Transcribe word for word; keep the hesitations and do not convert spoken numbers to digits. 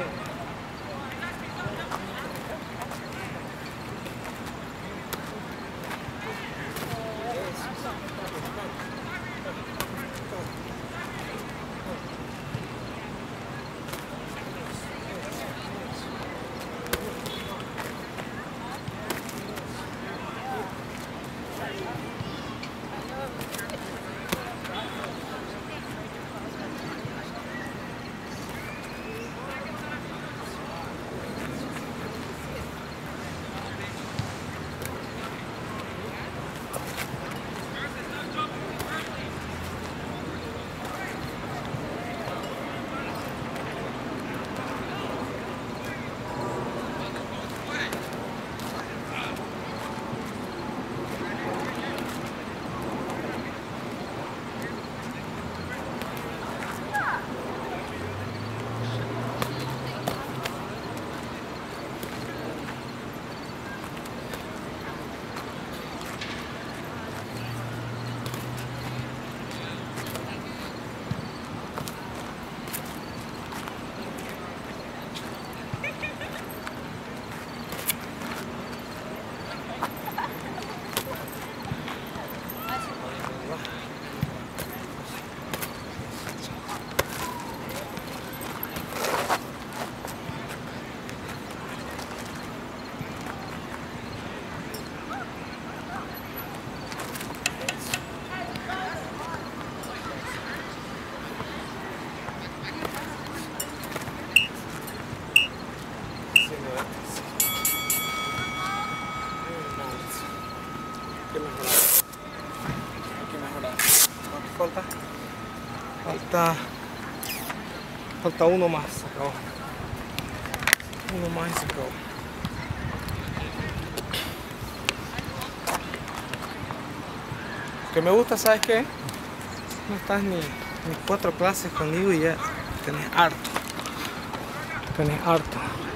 Falta, falta, falta uno más, se acabó. Uno más y se acabó. Lo que me gusta, ¿sabes qué? No estás ni, ni cuatro clases conmigo y ya tenés harto. Tenés harto.